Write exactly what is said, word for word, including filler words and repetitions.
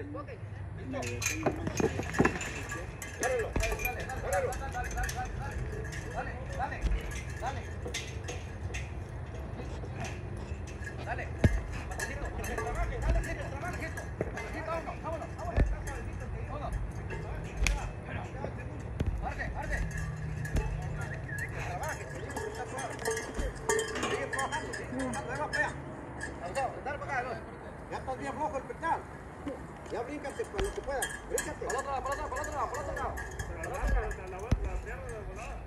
Ya estás bien flojo el pedal. Ya bríncate para lo que puedas. Bríncate. Para el otro lado, para el otro lado, para el otro lado, para el otro lado. Pero la, la, la, la, la, la, la, la, la, la,